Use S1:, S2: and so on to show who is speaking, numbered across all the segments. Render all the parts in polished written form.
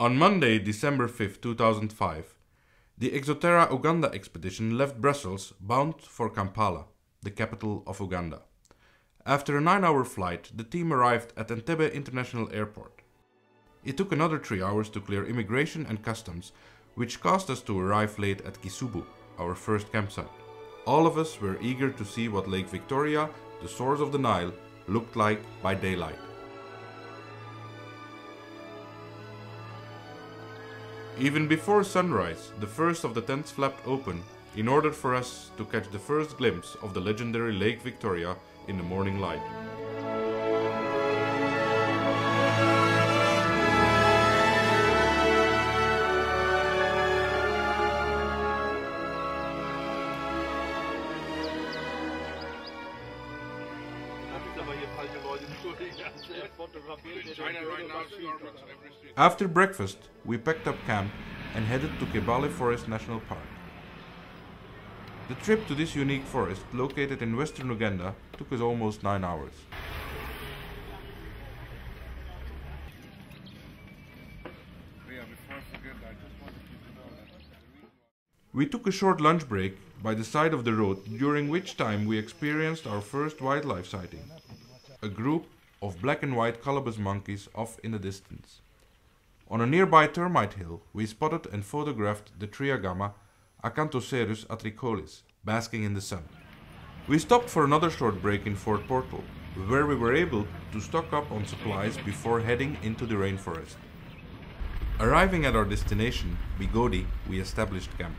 S1: On Monday, December 5, 2005, the Exo Terra Uganda expedition left Brussels bound for Kampala, the capital of Uganda. After a 9-hour flight, the team arrived at Entebbe International Airport. It took another 3 hours to clear immigration and customs, which caused us to arrive late at Kisubu, our first campsite. All of us were eager to see what Lake Victoria, the source of the Nile, looked like by daylight. Even before sunrise, the first of the tents flapped open in order for us to catch the first glimpse of the legendary Lake Victoria in the morning light. After breakfast, we packed up camp and headed to Kibale Forest National Park. The trip to this unique forest, located in western Uganda, took us almost 9 hours. We took a short lunch break by the side of the road, during which time we experienced our first wildlife sighting. A group of black and white colobus monkeys off in the distance. On a nearby termite hill, we spotted and photographed the Triagama Acanthocerus atricolis, basking in the sun. We stopped for another short break in Fort Portal, where we were able to stock up on supplies before heading into the rainforest. Arriving at our destination, Bigodi, we established camp.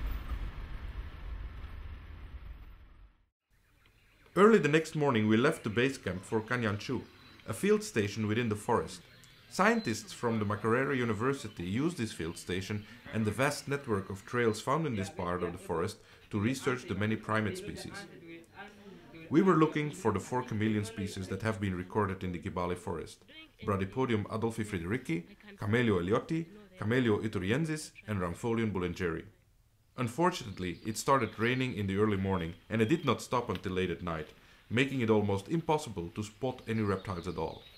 S1: Early the next morning we left the base camp for Kanyanchu, a field station within the forest. Scientists from the Makerere University use this field station and the vast network of trails found in this part of the forest to research the many primate species. We were looking for the 4 chameleon species that have been recorded in the Kibale forest: Bradypodium adolphi frederici, Cameleo ellioti, Cameleo ituriensis and Rampholion bullengeri. Unfortunately, it started raining in the early morning and it did not stop until late at night, making it almost impossible to spot any reptiles at all.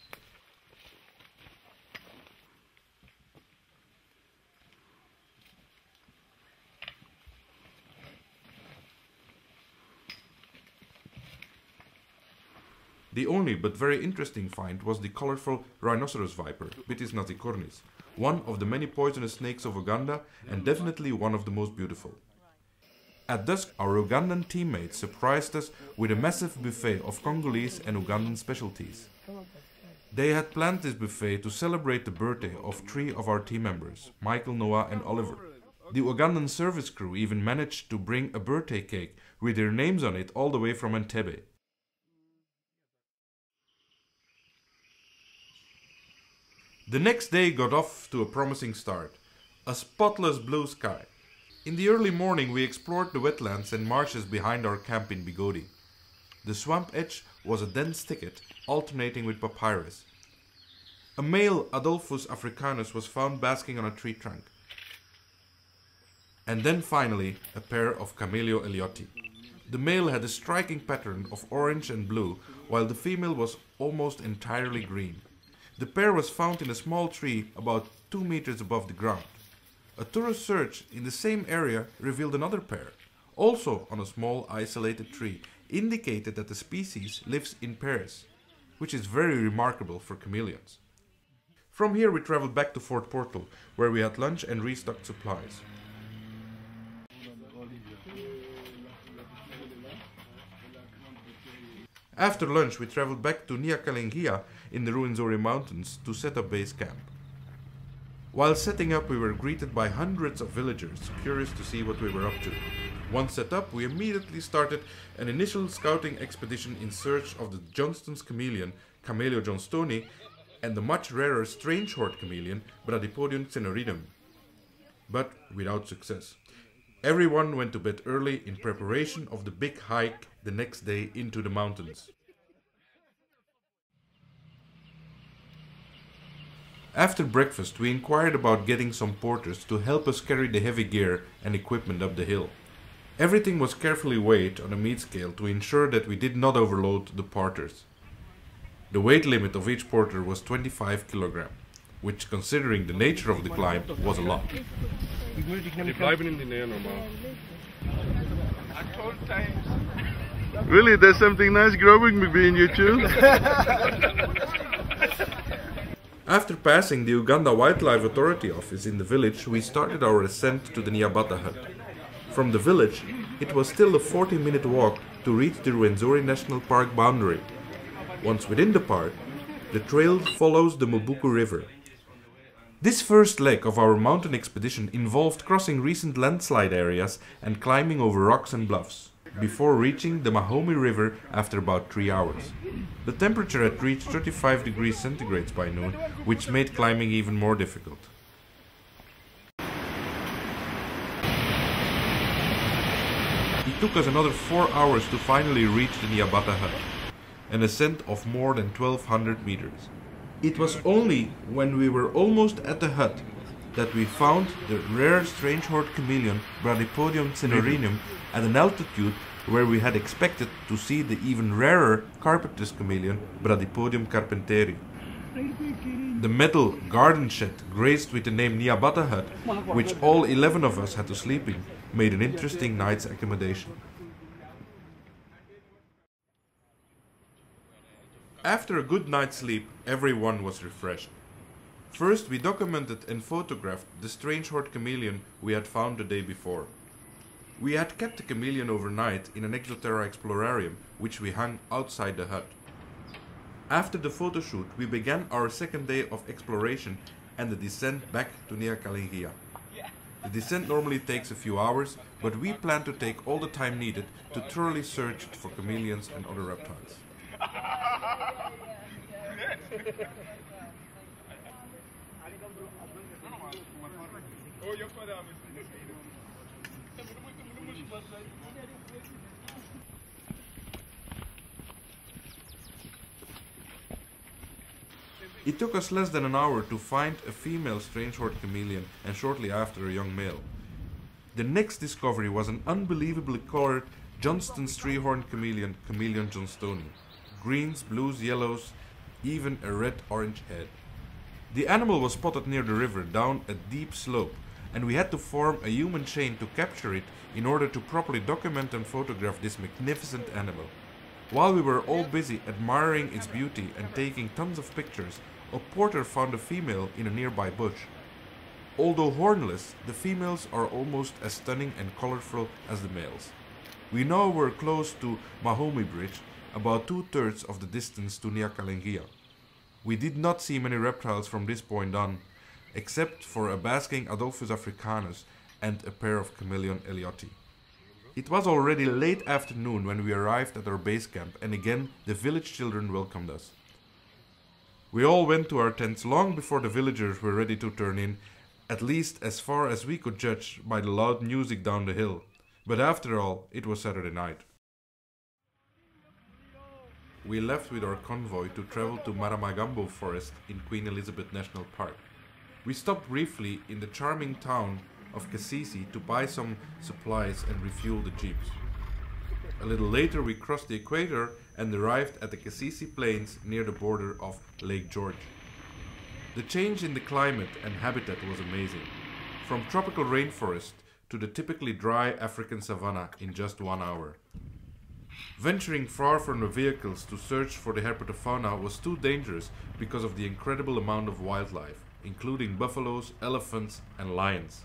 S1: The only but very interesting find was the colorful rhinoceros viper, Bitis nazicornis, one of the many poisonous snakes of Uganda and definitely one of the most beautiful. At dusk, our Ugandan teammates surprised us with a massive buffet of Congolese and Ugandan specialties. They had planned this buffet to celebrate the birthday of 3 of our team members, Michael, Noah and Oliver. The Ugandan service crew even managed to bring a birthday cake with their names on it all the way from Entebbe. The next day got off to a promising start. A spotless blue sky. In the early morning we explored the wetlands and marshes behind our camp in Bigodi. The swamp edge was a dense thicket, alternating with papyrus. A male Adolphus africanus was found basking on a tree trunk. And then finally a pair of Cameleo ellioti. The male had a striking pattern of orange and blue, while the female was almost entirely green. The pair was found in a small tree about 2 meters above the ground. A thorough search in the same area revealed another pair, also on a small isolated tree, indicated that the species lives in pairs, which is very remarkable for chameleons. From here we traveled back to Fort Portal, where we had lunch and restocked supplies. After lunch we traveled back to Nyakalengia in the Ruwenzori Mountains to set up base camp. While setting up we were greeted by hundreds of villagers curious to see what we were up to. Once set up we immediately started an initial scouting expedition in search of the Johnston's chameleon, Cameleo johnstoni, and the much rarer strange horned chameleon, Bradypodium cenoridum, but without success. Everyone went to bed early in preparation of the big hike the next day into the mountains. After breakfast, we inquired about getting some porters to help us carry the heavy gear and equipment up the hill. Everything was carefully weighed on a meat scale to ensure that we did not overload the porters. The weight limit of each porter was 25 kg. which, considering the nature of the climb, was a lot.
S2: Really, there's something nice growing between you two?
S1: After passing the Uganda Wildlife Authority office in the village, we started our ascent to the Nyabata hut. From the village, it was still a 40-minute walk to reach the Rwenzori National Park boundary. Once within the park, the trail follows the Mubuku River. This first leg of our mountain expedition involved crossing recent landslide areas and climbing over rocks and bluffs, before reaching the Mahomey River after about 3 hours. The temperature had reached 35 degrees centigrade by noon, which made climbing even more difficult. It took us another 4 hours to finally reach the Nyabata hut, an ascent of more than 1200 meters. It was only when we were almost at the hut that we found the rare strange-horned chameleon Bradypodium cynorhinum at an altitude where we had expected to see the even rarer carpetous chameleon Bradypodium carpenteri. The metal garden shed graced with the name Nyabata hut, which all 11 of us had to sleep in, made an interesting night's accommodation. After a good night's sleep, everyone was refreshed. First, we documented and photographed the strange-horned chameleon we had found the day before. We had kept the chameleon overnight in an Exo Terra explorarium, which we hung outside the hut. After the photo shoot, we began our second day of exploration and the descent back to Nyakalingia. The descent normally takes a few hours, but we plan to take all the time needed to thoroughly search for chameleons and other reptiles. It took us less than an hour to find a female strange-horned chameleon and shortly after a young male. The next discovery was an unbelievably colored Johnston's three-horned chameleon, Chameleon johnstoni. Greens, blues, yellows, even a red-orange head. The animal was spotted near the river down a deep slope, and we had to form a human chain to capture it in order to properly document and photograph this magnificent animal. While we were all busy admiring its beauty and taking tons of pictures, a porter found a female in a nearby bush. Although hornless, the females are almost as stunning and colorful as the males. We now were close to Mahomey Bridge, about 2/3 of the distance to Nyakalingia. We did not see many reptiles from this point on, except for a basking Adolphus africanus and a pair of chameleon ellioti. It was already late afternoon when we arrived at our base camp, and again the village children welcomed us. We all went to our tents long before the villagers were ready to turn in, at least as far as we could judge by the loud music down the hill. But after all, it was Saturday night. We left with our convoy to travel to Maramagambo Forest in Queen Elizabeth National Park. We stopped briefly in the charming town of Kasisi to buy some supplies and refuel the jeeps. A little later we crossed the equator and arrived at the Kasisi Plains near the border of Lake George. The change in the climate and habitat was amazing. From tropical rainforest to the typically dry African savanna in just 1 hour. Venturing far from the vehicles to search for the herpetofauna was too dangerous because of the incredible amount of wildlife, including buffaloes, elephants, and lions.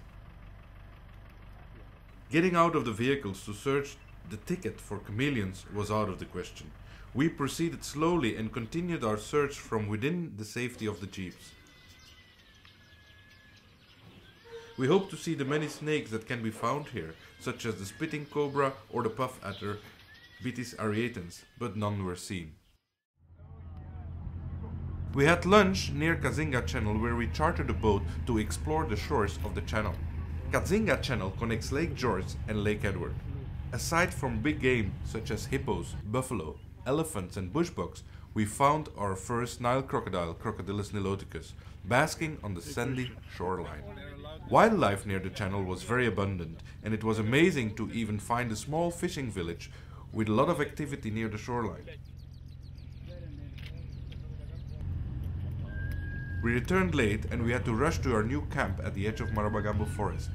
S1: Getting out of the vehicles to search the thicket for chameleons was out of the question. We proceeded slowly and continued our search from within the safety of the jeeps. We hope to see the many snakes that can be found here, such as the spitting cobra or the puff adder, Bitis arietans, but none were seen. We had lunch near Kazinga Channel, where we chartered a boat to explore the shores of the channel. Kazinga Channel connects Lake George and Lake Edward. Aside from big game such as hippos, buffalo, elephants and bushbucks, we found our first Nile crocodile, Crocodylus niloticus, basking on the sandy shoreline. Wildlife near the channel was very abundant, and it was amazing to even find a small fishing village with a lot of activity near the shoreline. We returned late and we had to rush to our new camp at the edge of Maramagambo forest.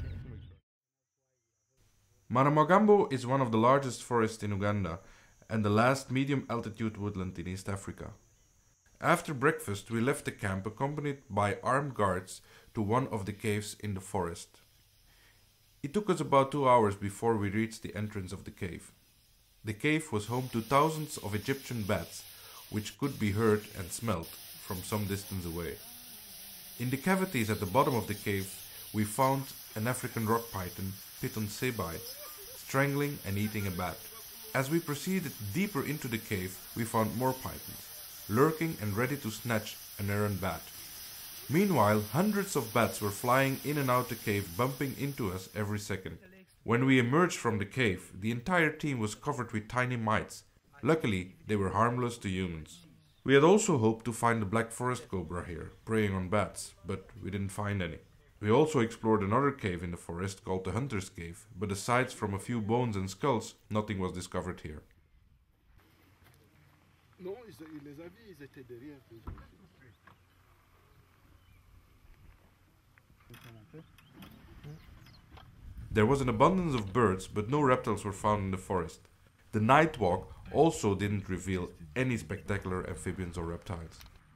S1: Maramagambo is one of the largest forests in Uganda and the last medium altitude woodland in East Africa. After breakfast, we left the camp accompanied by armed guards to one of the caves in the forest. It took us about 2 hours before we reached the entrance of the cave. The cave was home to thousands of Egyptian bats, which could be heard and smelled from some distance away. In the cavities at the bottom of the cave, we found an African rock python, Piton sebai, strangling and eating a bat. As we proceeded deeper into the cave, we found more pythons, lurking and ready to snatch an errant bat. Meanwhile, hundreds of bats were flying in and out the cave, bumping into us every second. When we emerged from the cave, the entire team was covered with tiny mites. Luckily, they were harmless to humans. We had also hoped to find the black forest cobra here, preying on bats, but we didn't find any. We also explored another cave in the forest called the Hunter's Cave, but aside from a few bones and skulls, nothing was discovered here. There was an abundance of birds, but no reptiles were found in the forest. The night walk also didn't reveal any spectacular amphibians or reptiles.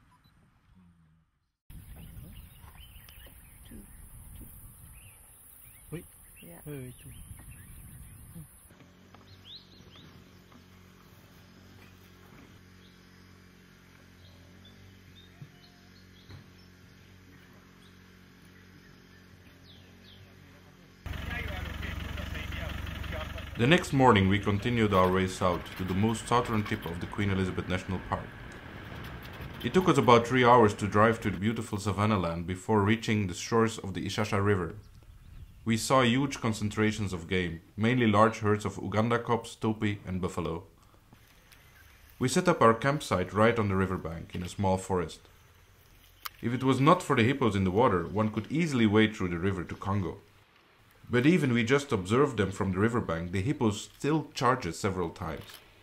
S1: The next morning we continued our way south to the most southern tip of the Queen Elizabeth National Park. It took us about 3 hours to drive to the beautiful savanna land before reaching the shores of the Ishasha River. We saw huge concentrations of game, mainly large herds of Uganda cobs, topi and buffalo. We set up our campsite right on the riverbank in a small forest. If it was not for the hippos in the water, one could easily wade through the river to Congo. But even we just observed them from the riverbank, the hippos still charged us several times.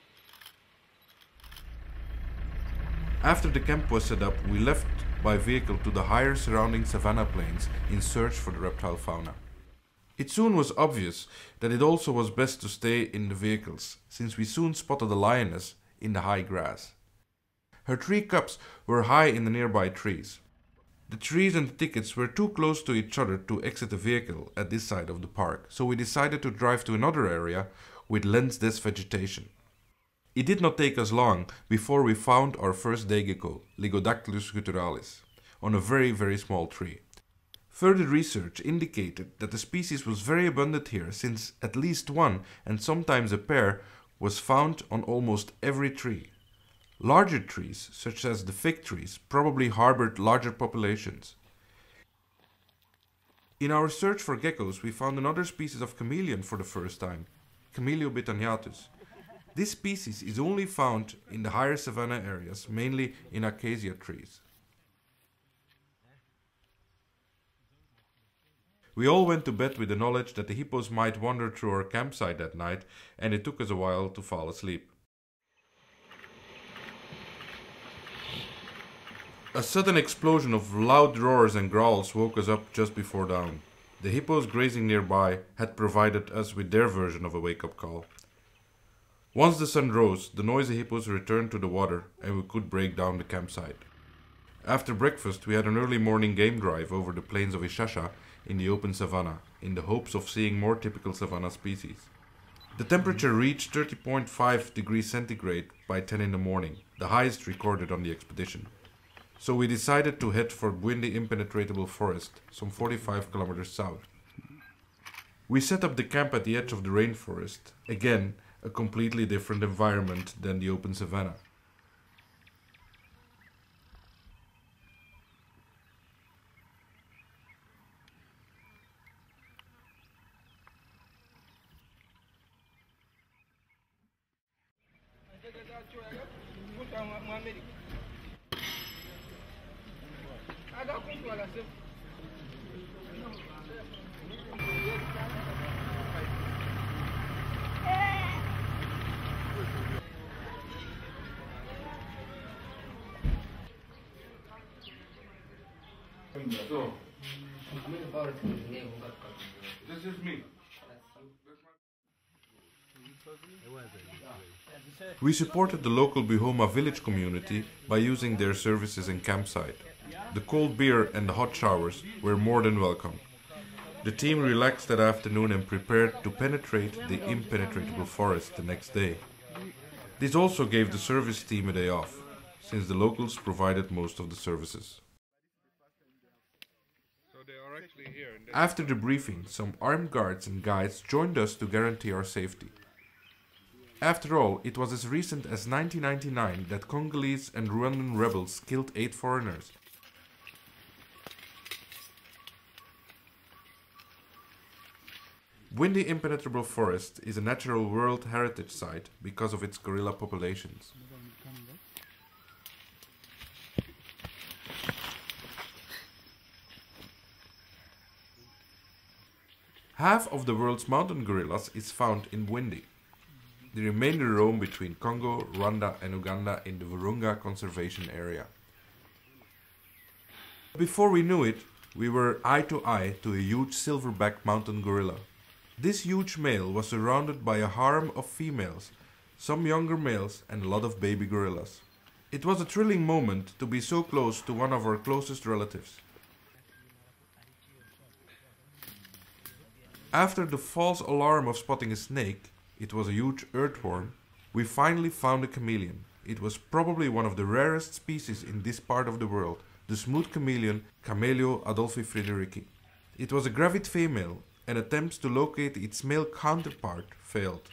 S1: After the camp was set up, we left by vehicle to the higher surrounding savanna plains in search for the reptile fauna. It soon was obvious that it also was best to stay in the vehicles, since we soon spotted a lioness in the high grass. Her 3 cubs were high in the nearby trees. The trees and the thickets were too close to each other to exit the vehicle at this side of the park, so we decided to drive to another area with lens-dense vegetation. It did not take us long before we found our first day gecko, Ligodactylus gutturalis, on a very small tree. Further research indicated that the species was very abundant here, since at least one and sometimes a pair was found on almost every tree. Larger trees, such as the fig trees, probably harbored larger populations. In our search for geckos, we found another species of chameleon for the first time, Cameliobitanyatus. This species is only found in the higher savanna areas, mainly in acacia trees. We all went to bed with the knowledge that the hippos might wander through our campsite that night, and it took us a while to fall asleep. A sudden explosion of loud roars and growls woke us up just before dawn. The hippos grazing nearby had provided us with their version of a wake-up call. Once the sun rose, the noisy hippos returned to the water and we could break down the campsite. After breakfast, we had an early morning game drive over the plains of Ishasha in the open savanna, in the hopes of seeing more typical savanna species. The temperature reached 30.5 degrees centigrade by 10 in the morning, the highest recorded on the expedition. So we decided to head for Bwindi impenetrable forest, some 45 kilometers south. We set up the camp at the edge of the rainforest, again a completely different environment than the open savanna. So, this is me. We supported the local Bihoma village community by using their services and campsite. The cold beer and the hot showers were more than welcome. The team relaxed that afternoon and prepared to penetrate the impenetrable forest the next day. This also gave the service team a day off, since the locals provided most of the services. After the briefing, some armed guards and guides joined us to guarantee our safety. After all, it was as recent as 1999 that Congolese and Rwandan rebels killed 8 foreigners. Windy Impenetrable Forest is a natural World Heritage Site because of its gorilla populations. Half of the world's mountain gorillas is found in Windy. The remainder roam between Congo, Rwanda and Uganda in the Virunga Conservation Area. Before we knew it, we were eye to eye to a huge silverback mountain gorilla. This huge male was surrounded by a harem of females, some younger males and a lot of baby gorillas. It was a thrilling moment to be so close to one of our closest relatives. After the false alarm of spotting a snake, it was a huge earthworm, we finally found a chameleon. It was probably one of the rarest species in this part of the world, the smooth chameleon Cameleo adolphi frederici. It was a gravid female, and attempts to locate its male counterpart failed.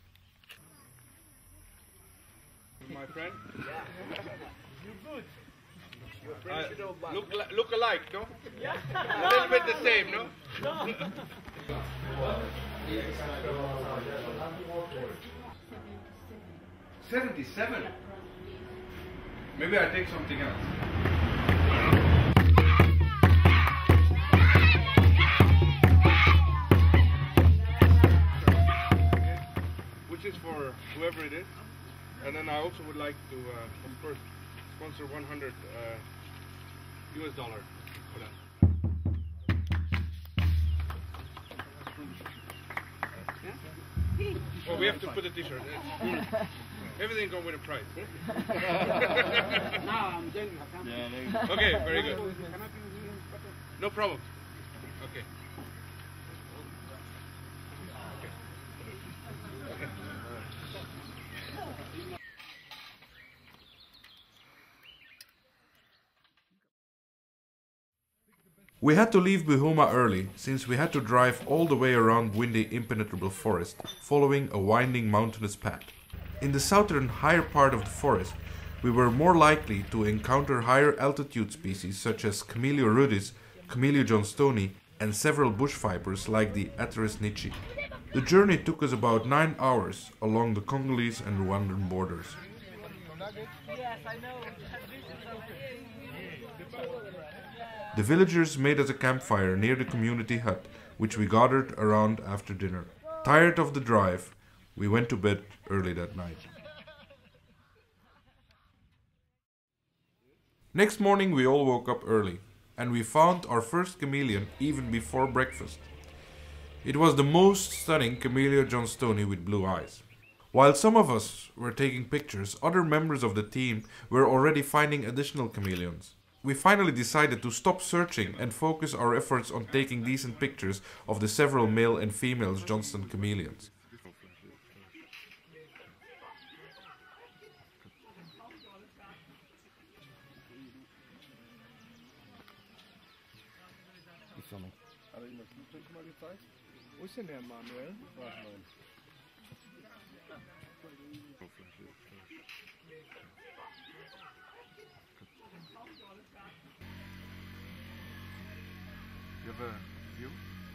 S3: My friend? Yeah. You're good. Look alike, no? Yeah. A little bit the same, no? No.
S1: 77? Maybe I take something else.
S3: Which is for whoever it is. And then I also would like to, of course, sponsor 100 US dollar for that. Yeah? Well, we have to put a t-shirt. Everything goes with a price. Okay, very good. No problem. Okay.
S1: We had to leave Bihoma early, since we had to drive all the way around windy impenetrable forest, following a winding mountainous path. In the southern higher part of the forest, we were more likely to encounter higher altitude species such as Cameleo rudis, Cameleo johnstoni, and several bush vipers like the Ateris nichi. The journey took us about 9 hours along the Congolese and Rwandan borders.
S4: Yes, I know.
S1: The villagers made us a campfire near the community hut, which we gathered around after dinner. Tired of the drive, we went to bed early that night. Next morning we all woke up early, and we found our first chameleon even before breakfast. It was the most stunning Cameleo johnstoni with blue eyes. While some of us were taking pictures, other members of the team were already finding additional chameleons. We finally decided to stop searching and focus our efforts on taking decent pictures of the several male and female Johnston chameleons.
S3: You have a view?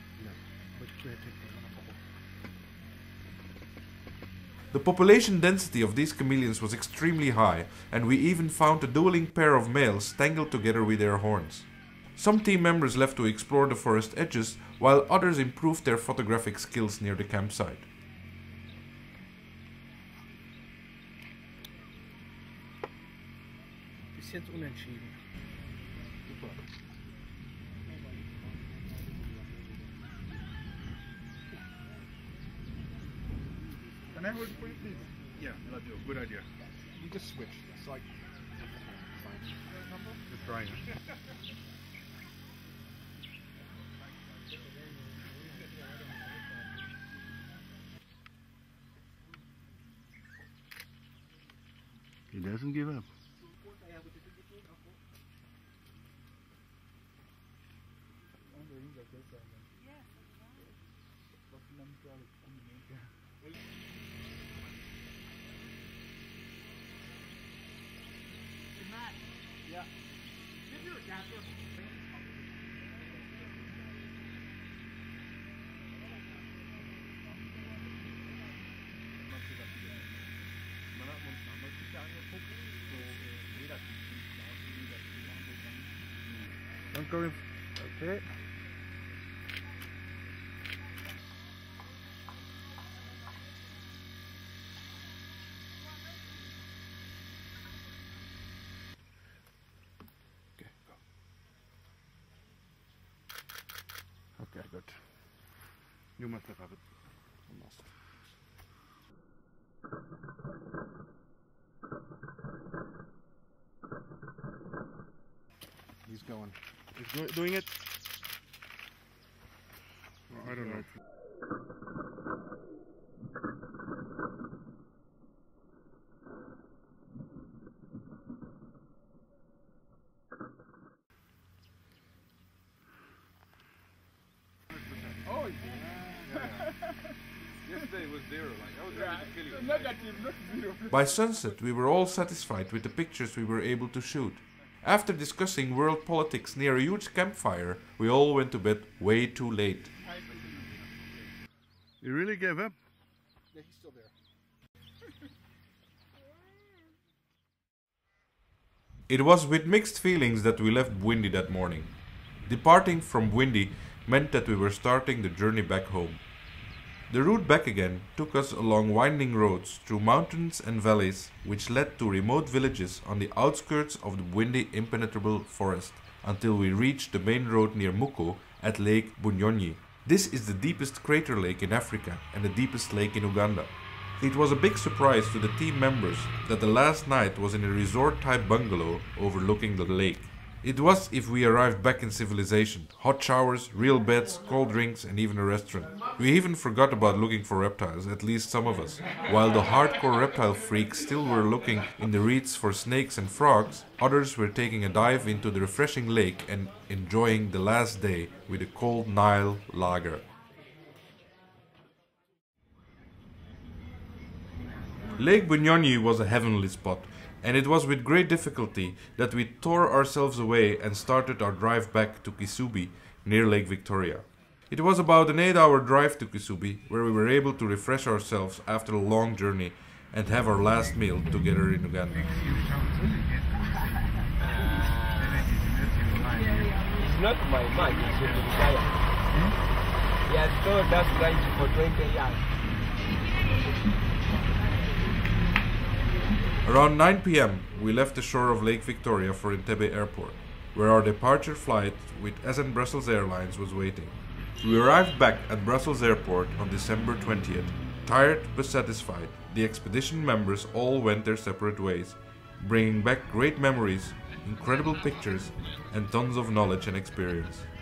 S1: The population density of these chameleons was extremely high, and we even found a dueling pair of males tangled together with their horns. Some team members left to explore the forest edges, while others improved their photographic skills near the campsite.
S4: Bis jetzt unentschieden.
S3: Can I hold it for you, please? Yeah, love you. Good idea. You just switch. It's like just trying.
S2: He doesn't give up.
S4: Yeah.
S2: Don't go in. Okay.
S3: Okay, go. Okay, good. You must have it. Almost. He's going. He's doing it. Well, I don't know. Oh yeah. Yesterday was zero. Like I was ready to kill you.
S4: Negative, not zero.
S1: By sunset, we were all satisfied with the pictures we were able to shoot. After discussing world politics near a huge campfire, we all went to bed way too late.
S2: You really gave up?
S4: Yeah, he's still there.
S1: It was with mixed feelings that we left Bwindi that morning. Departing from Bwindi meant that we were starting the journey back home. The route back again took us along winding roads through mountains and valleys which led to remote villages on the outskirts of the Bwindi impenetrable forest until we reached the main road near Muko at Lake Bunyonyi. This is the deepest crater lake in Africa and the deepest lake in Uganda. It was a big surprise to the team members that the last night was in a resort-type bungalow overlooking the lake. It was if we arrived back in civilization. Hot showers, real beds, cold drinks and even a restaurant. We even forgot about looking for reptiles, at least some of us. While the hardcore reptile freaks still were looking in the reeds for snakes and frogs, others were taking a dive into the refreshing lake and enjoying the last day with a cold Nile lager. Lake Bunyonyi was a heavenly spot, and it was with great difficulty that we tore ourselves away and started our drive back to Kisubi, near Lake Victoria. It was about an 8-hour drive to Kisubi, where we were able to refresh ourselves after a long journey and have our last meal together in Uganda.
S5: It's not my man, it's the guy. He has told us right for 20 years.
S1: Around 9 p.m. we left the shore of Lake Victoria for Entebbe Airport, where our departure flight with SN Brussels Airlines was waiting. We arrived back at Brussels Airport on December 20th. Tired but satisfied, the expedition members all went their separate ways, bringing back great memories, incredible pictures, and tons of knowledge and experience.